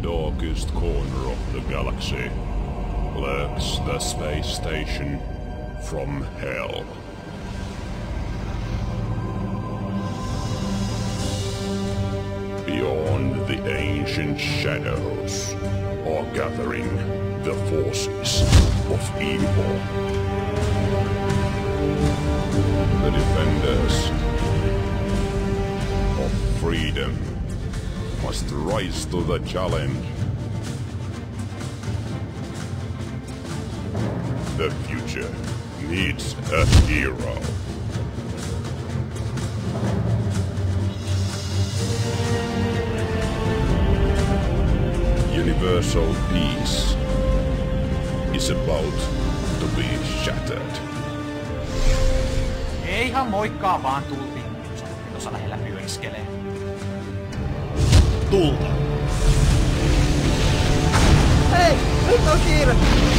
darkest corner of the galaxy lurks the space station from hell. Beyond the ancient shadows are gathering the forces of evil. The defenders of freedom must rise to the challenge. The future needs a hero. Universal peace is about to be shattered. Eihän moikkaa vaan tultiin. Tuossa lähellä pyöriskelee. Tulta! Hei! Nyt on kiire!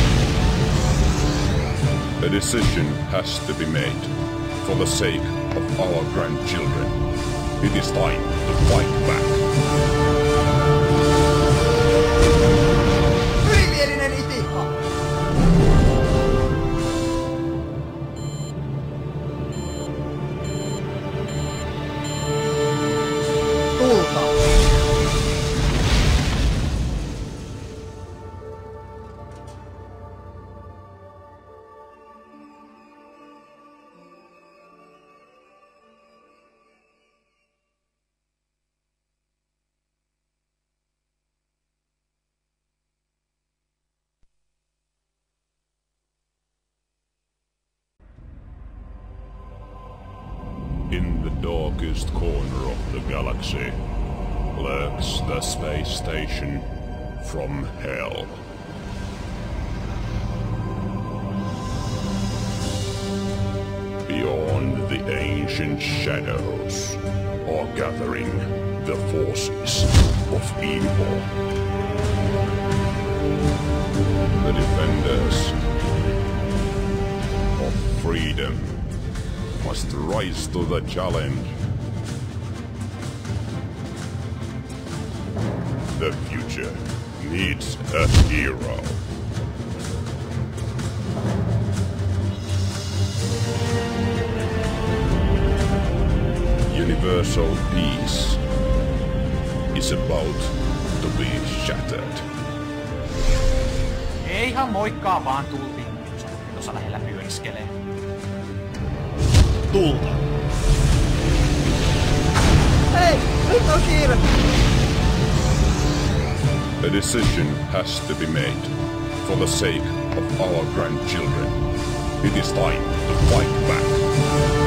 A decision has to be made for the sake of our grandchildren. It is time to fight back. Ylimielinen itikka! Tulta! In the darkest corner of the galaxy lurks the space station from hell. Beyond the ancient shadows are gathering the forces of evil. The defenders of freedom must rise to the challenge. The future needs a hero. Universal peace is about to be shattered. Eihän moikkaa vaan tultiin. Tuossa lähellä pyöriskelee. Tulta! Hei! Nyt on kiire! A decision has to be made for the sake of our grandchildren. It is time to fight back.